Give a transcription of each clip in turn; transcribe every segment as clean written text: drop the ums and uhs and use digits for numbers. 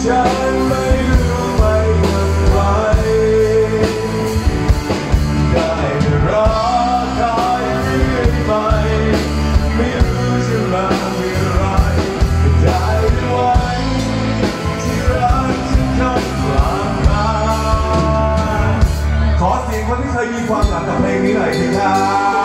ฉันไม่รู้ไม่อย่างไรได้แต่รอคอยเรื่อยไปไม่รู้จะมาเมื่อไรได้แต่หวังที่รักฉันคงกลับมาขอเสียงคนที่เคยมีความหลังกับเพลงนี้หน่อยสิครับ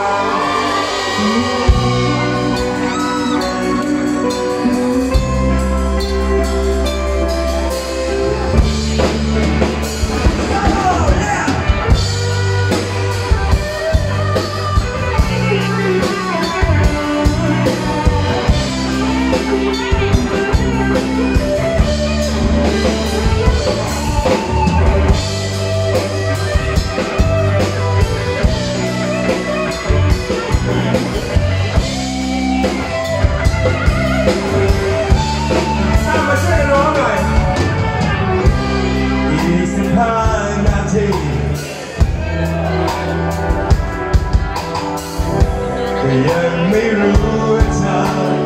ยังไม่รู้ว่าเธอ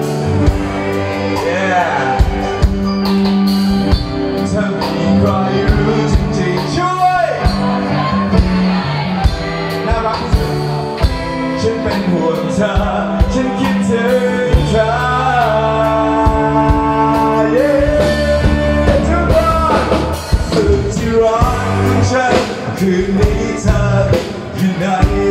ถ้ามีใครรู้จริงๆช่วยน่ารักที่สุดฉันเป็นห่วงเธอฉันคิดถึงเธอทุกคนสุดที่รักของฉันคืนนี้เธออยู่ไหน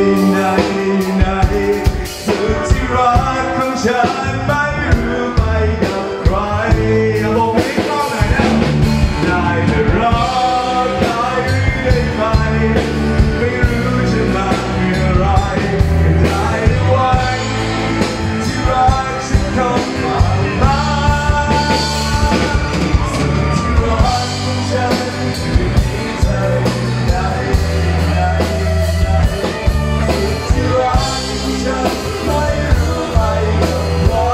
สุดที่รักของฉันไม่รู้ไปกับใครลงนี้เข้าไหนนะได้แต่รอคอยเรื่อยไปไม่รู้จะมาเมื่อไรได้แต่หวังที่รักฉันคงกลับมาสุดที่รักของฉันคืนนี้เธอไหนสุดที่รักของฉันไม่รู้ไปกับใคร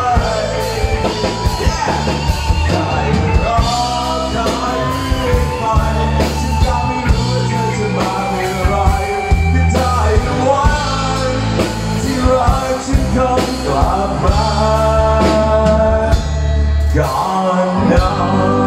ได้รอคอยเรื่อยไปฉันก็ไม่รู้ว่าเธอจะมาเมื่อไรก็ได้แต่หวังที่รักฉันคงกลับมาก่อนนอน